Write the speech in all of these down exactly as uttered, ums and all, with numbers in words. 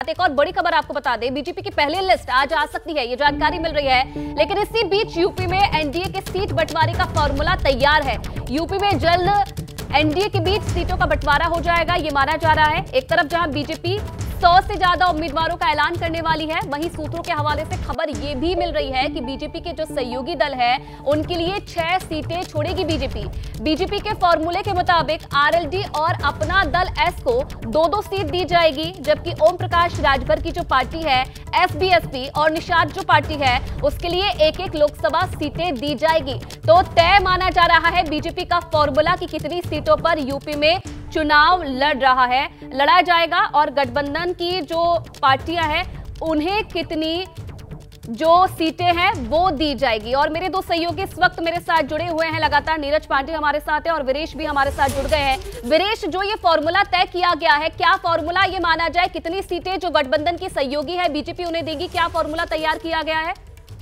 एक और बड़ी खबर आपको बता दें, बीजेपी की पहली लिस्ट आज आ सकती है, ये जानकारी मिल रही है। लेकिन इसी बीच यूपी में एनडीए के सीट बंटवारे का फॉर्मूला तैयार है। यूपी में जल्द एनडीए के बीच सीटों का बंटवारा हो जाएगा, ये माना जा रहा है। एक तरफ जहां बीजेपी सौ से ज्यादा उम्मीदवारों का ऐलान करने वाली है, वहीं सूत्रों के हवाले से खबर यह भी मिल रही है कि बीजेपी के जो सहयोगी दल है उनके लिए छह सीटें छोड़ेगी बीजेपी। बीजेपी के फॉर्मूले के मुताबिक आरएलडी और अपना दल एस को दो दो सीट दी जाएगी, जबकि ओम प्रकाश राजभर की जो पार्टी है एसबीएसपी और निषाद जो पार्टी है उसके लिए एक एक लोकसभा सीटें दी जाएगी। तो तय माना जा रहा है बीजेपी का फॉर्मूला कि कितनी सीटों पर यूपी में चुनाव लड़ रहा है लड़ा जाएगा और गठबंधन की जो पार्टियां हैं उन्हें कितनी जो सीटें हैं वो दी जाएगी। और मेरे दो सहयोगी इस वक्त मेरे साथ जुड़े हुए हैं लगातार, नीरज पांडे हमारे साथ है और वीरेश भी हमारे साथ जुड़ गए हैं। वीरेश, जो ये फॉर्मूला तय किया गया है, क्या फॉर्मूला ये माना जाए कितनी सीटें जो गठबंधन की सहयोगी है बीजेपी उन्हें देगी, क्या फॉर्मूला तैयार किया गया है?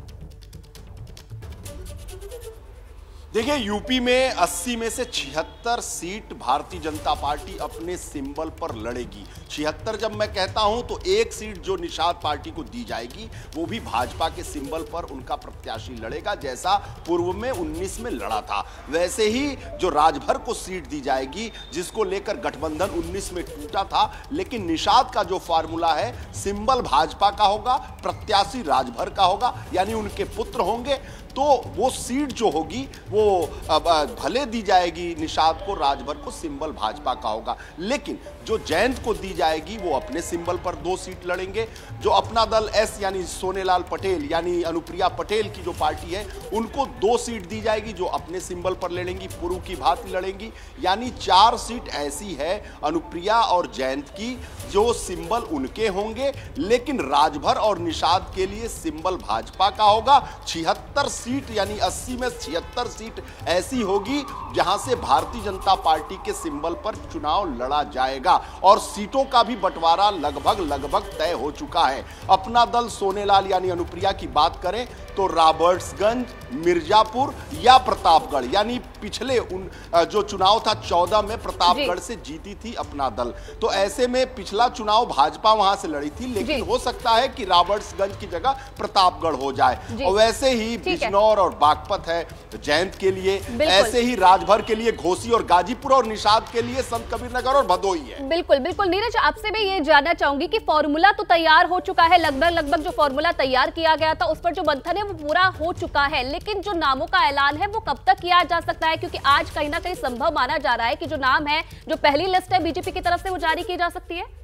देखिए, यूपी में अस्सी में से छिहत्तर सीट भारतीय जनता पार्टी अपने सिंबल पर लड़ेगी। छिहत्तर जब मैं कहता हूं तो एक सीट जो निषाद पार्टी को दी जाएगी वो भी भाजपा के सिंबल पर उनका प्रत्याशी लड़ेगा, जैसा पूर्व में उन्नीस में लड़ा था। वैसे ही जो राजभर को सीट दी जाएगी, जिसको लेकर गठबंधन उन्नीस में टूटा था, लेकिन निषाद का जो फार्मूला है सिंबल भाजपा का होगा, प्रत्याशी राजभर का होगा, यानी उनके पुत्र होंगे। तो वो सीट जो होगी वो भले दी जाएगी निषाद को, राजभर को, सिंबल भाजपा का होगा, लेकिन जो जयंत को दी जाएगी वो अपने सिंबल पर दो सीट लड़ेंगे। जो अपना दल एस यानी सोनेलाल पटेल यानी अनुप्रिया पटेल की जो पार्टी है उनको दो सीट दी जाएगी जो अपने सिंबल पर लड़ेंगी, पूर्व की भांति लड़ेंगी। यानी चार सीट ऐसी है अनुप्रिया और जयंत की जो सिंबल उनके होंगे, लेकिन राजभर और निषाद के लिए सिंबल भाजपा का होगा। छिहत्तर सीट यानी अस्सी में छिहत्तर सीट ऐसी होगी जहां से भारतीय जनता पार्टी के सिंबल पर चुनाव लड़ा जाएगा और सीटों का भी बंटवारा लगभग लगभग तय हो चुका है। अपना दल सोनेलाल यानी अनुप्रिया की बात करें तो रॉबर्ट्सगंज, मिर्जापुर या प्रतापगढ़, यानी पिछले उन जो चुनाव था चौदह में प्रतापगढ़ से जीती थी अपना दल, तो ऐसे में पिछला चुनाव भाजपा वहां से लड़ी थी, लेकिन हो सकता है कि रॉबर्ट्सगंज की जगह प्रतापगढ़ हो जाए। और वैसे ही बिजनौर और बागपत है जयंत के लिए, ऐसे ही राजभर के लिए घोसी और गाजीपुर और निषाद के लिए संत कबीरनगर और भदोही है। बिल्कुल बिल्कुल नीरज, आपसे मैं ये जानना चाहूंगी कि फॉर्मूला तो तैयार हो चुका है, लगभग लगभग जो फॉर्मूला तैयार किया गया था उस पर जो मंथन है वो पूरा हो चुका है, लेकिन जो नामों का ऐलान है वो कब तक किया जा सकता है? क्योंकि आज कहीं ना कहीं संभव माना जा रहा है कि जो नाम है, जो पहली लिस्ट है बीजेपी की तरफ से, वो जारी की जा सकती है।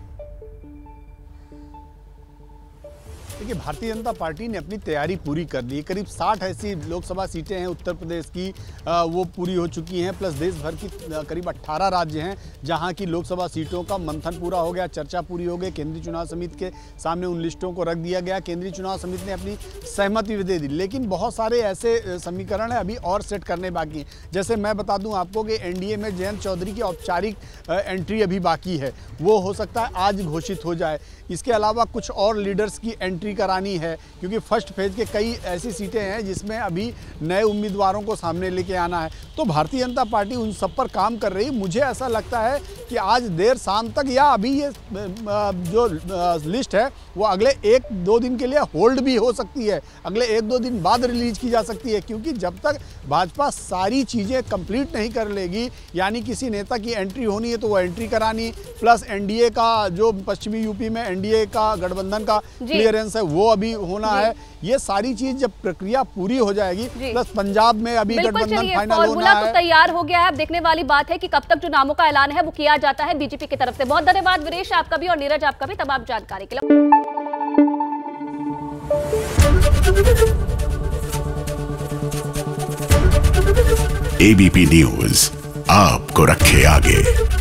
देखिए, भारतीय जनता पार्टी ने अपनी तैयारी पूरी कर ली। करीब साठ ऐसी लोकसभा सीटें हैं उत्तर प्रदेश की, वो पूरी हो चुकी हैं, प्लस देश भर की करीब अट्ठारह राज्य हैं जहां की लोकसभा सीटों का मंथन पूरा हो गया, चर्चा पूरी हो गई। केंद्रीय चुनाव समिति के सामने उन लिस्टों को रख दिया गया, केंद्रीय चुनाव समिति ने अपनी सहमति भी दे दी, लेकिन बहुत सारे ऐसे समीकरण हैं अभी और सेट करने बाकी हैं। जैसे मैं बता दूँ आपको कि एनडीए में जयंत चौधरी की औपचारिक एंट्री अभी बाकी है, वो हो सकता है आज घोषित हो जाए। इसके अलावा कुछ और लीडर्स की एंट्री करानी है, क्योंकि फर्स्ट फेज के कई ऐसी सीटें हैं जिसमें अभी नए उम्मीदवारों को सामने लेके आना है। तो भारतीय जनता पार्टी उन सब पर काम कर रही है। मुझे ऐसा लगता है कि आज देर शाम तक या अभी ये जो लिस्ट है वो अगले एक दो दिन के लिए होल्ड भी हो सकती है, अगले एक दो दिन बाद रिलीज की जा सकती है, क्योंकि जब तक भाजपा सारी चीज़ें कंप्लीट नहीं कर लेगी, यानी किसी नेता की एंट्री होनी है तो वो एंट्री करानी, प्लस एनडीए का जो पश्चिमी यूपी में एनडीए का गठबंधन का क्लियरेंस है वो अभी होना है। ये सारी चीज जब प्रक्रिया पूरी हो जाएगी, प्लस पंजाब में अभी गठबंधन फाइनल होना है। तो तैयार हो गया है, अब देखने वाली बात है कि कब तक जो नामों का ऐलान है वो किया जाता है बीजेपी की तरफ से। बहुत धन्यवाद वीरेश आपका भी और नीरज आपका भी तमाम जानकारी के लिए। एबीपी न्यूज आपको रखे आगे।